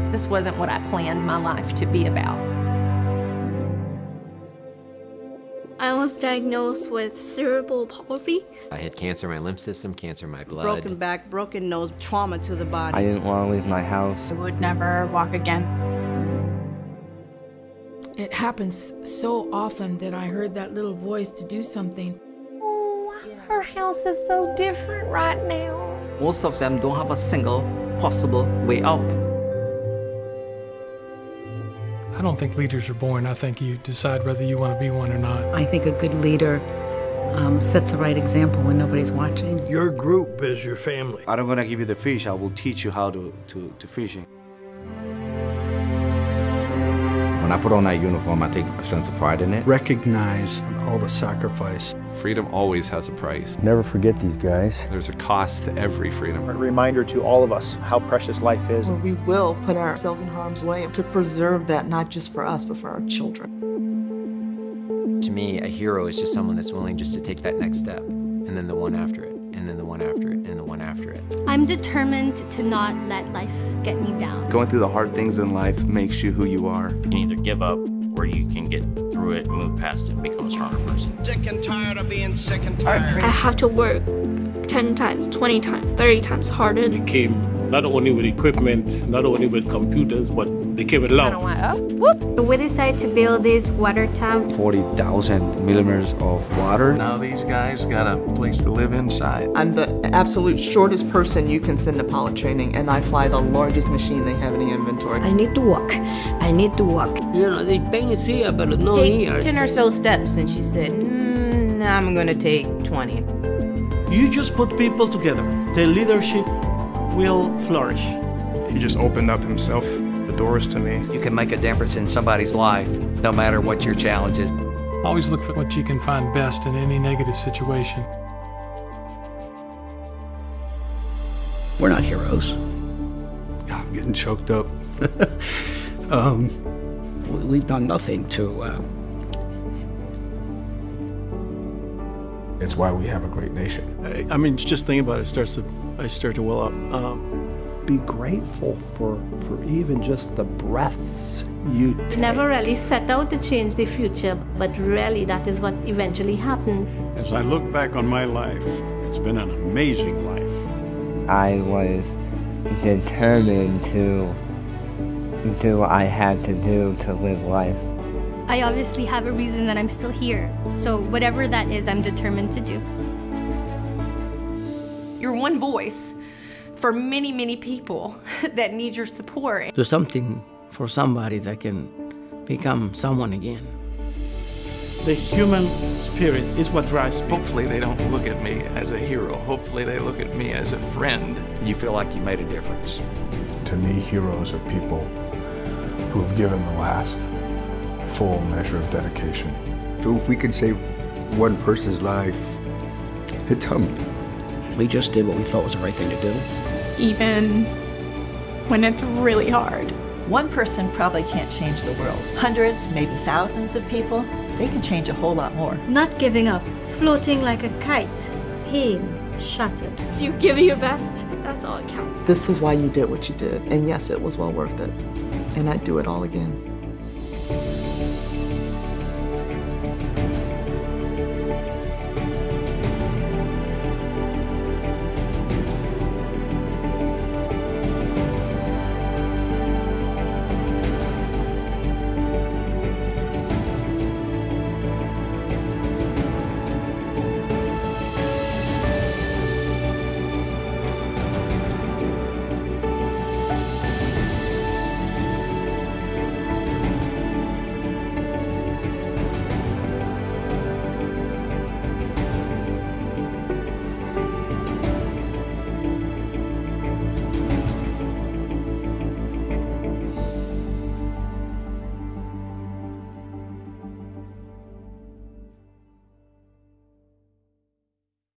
This wasn't what I planned my life to be about. I was diagnosed with cerebral palsy. I had cancer in my lymph system, cancer in my blood. Broken back, broken nose, trauma to the body. I didn't want to leave my house. I would never walk again. It happens so often that I heard that little voice to do something. Oh, her house is so different right now. Most of them don't have a single possible way out. I don't think leaders are born. I think you decide whether you want to be one or not. I think a good leader sets the right example when nobody's watching. Your group is your family. I don't want to give you the fish. I will teach you how to fishing. When I put on that uniform, I take a sense of pride in it. Recognize all the sacrifice. Freedom always has a price. Never forget these guys. There's a cost to every freedom. A reminder to all of us how precious life is. We will put ourselves in harm's way to preserve that, not just for us, but for our children. To me, a hero is just someone that's willing just to take that next step, and then the one after it, and then the one after it, and the one after it. I'm determined to not let life get me down. Going through the hard things in life makes you who you are. You can either give up, or you can get through it and move past it and become a stronger person. Sick and tired of being sick and tired. I have to work 10 times, 20 times, 30 times harder. They came not only with equipment, not only with computers, but they came with love. We decided to build this water tank. 40,000 millimeters of water. Now these guys got a place to live inside. I'm the absolute shortest person you can send to pilot training, and I fly the largest machine they have in the inventory. I need to walk. I need to walk. You know, the pain is here, but not here. 10 or so steps, and she said, I'm gonna take 20. You just put people together. The leadership will flourish. He just opened up himself, the doors to me. You can make a difference in somebody's life, no matter what your challenge is. Always look for what you can find best in any negative situation. We're not heroes. I'm getting choked up. We've done nothing to... It's why we have a great nation. I mean, just thinking about it, I start to well up. Be grateful for even just the breaths you take. Never really set out to change the future, but really that is what eventually happened. As I look back on my life, it's been an amazing life. I was determined to do what I had to do to live life. I obviously have a reason that I'm still here. So whatever that is, I'm determined to do. You're one voice for many, many people that need your support. Do something for somebody that can become someone again. The human spirit is what drives people. Hopefully they don't look at me as a hero. Hopefully they look at me as a friend. You feel like you made a difference. To me, heroes are people who have given the last full measure of dedication. So if we can save one person's life, it's humbling. We just did what we thought was the right thing to do. Even when it's really hard. One person probably can't change the world. Hundreds, maybe thousands of people, they can change a whole lot more. Not giving up, floating like a kite, pain, shattered. So you give it your best, that's all that counts. This is why you did what you did, and yes, it was well worth it. And I'd do it all again.